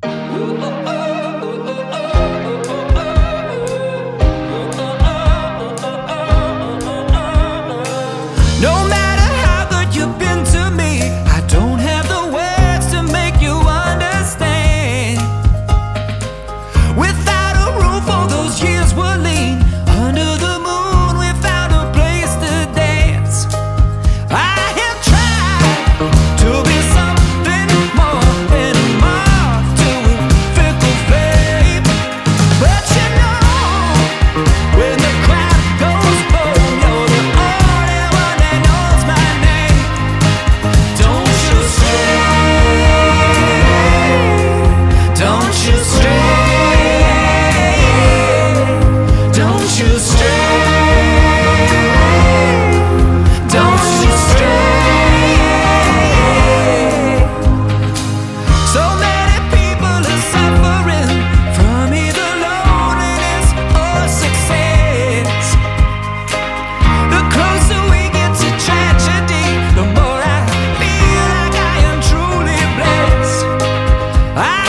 No matter how good you've been to me, I don't have the words to make you understand. Without a roof, all those years were lean. Under the moon, we found a place to dance. I have tried to be something more than a moth to a fickle flame. But you know, when the crowd goes boom, you're the only one that knows my name. Don't you stray, don't you stray, don't you stray, don't you stray. So many people are suffering from either loneliness or success. The closer we get to tragedy, the more I feel like I am truly blessed.